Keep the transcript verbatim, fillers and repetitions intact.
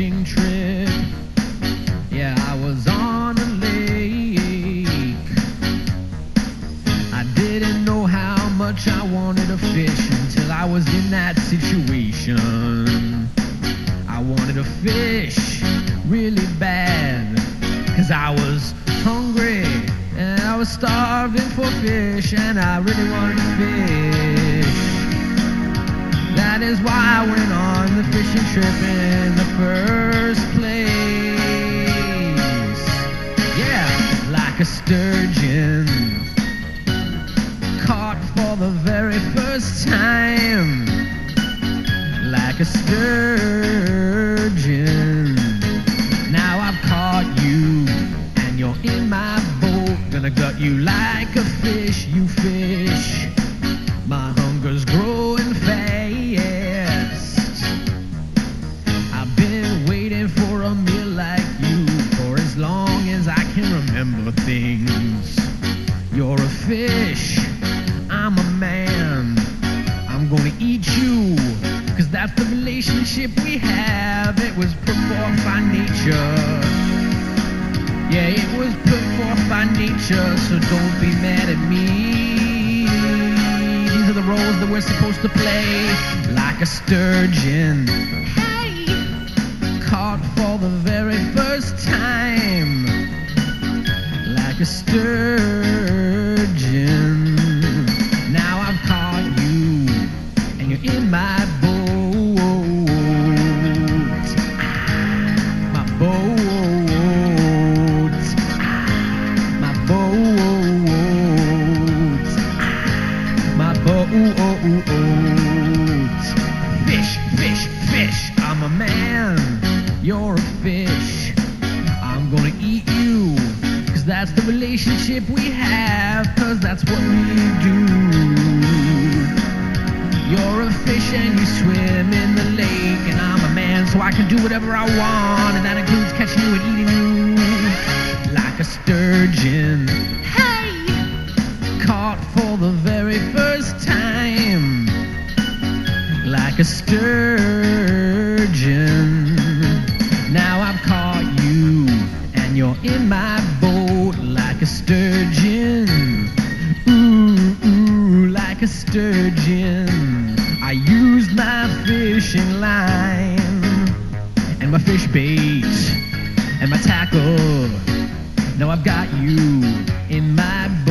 fishing trip. Yeah, I was on a lake. I didn't know how much I wanted to fish until I was in that situation. I wanted to fish really bad, 'cause I was hungry and I was starving for fish, and I really wanted to fish. That is why I went on the fishing trip in the first place. Yeah, like a sturgeon, caught for the very first time. Like a sturgeon, now I've caught you, and you're in my boat. Gonna gut you like a fish, you fish. My hunger's growing fast. I've been waiting for a meal like you for as long as I can remember things. You're a fish, I'm a man. I'm gonna eat you, 'cause that's the relationship we have. It was put forth by nature. Yeah, it was put forth by nature, so don't be mad at me. These are the roles that we're supposed to play. Like a sturgeon, hey, caught for the very first time. Like a sturgeon, now I've caught you, and you're in my boat. My boat, my boat, my boat. Fish, fish, fish, I'm a man, you're a fish. I'm gonna eat you, 'cause that's the relationship we have, 'cause that's what we do. You're a fish and you swim in the lake, and I'm a man, so I can do whatever I want, and that includes catching you and eating you. Like a sturgeon, hey, caught for the very first time. Like a sturgeon, now I've caught you, and you're in my boat. Like a sturgeon, ooh, ooh, like a sturgeon. I used my fishing line, and my fish bait, and my tackle. Now I've got you in my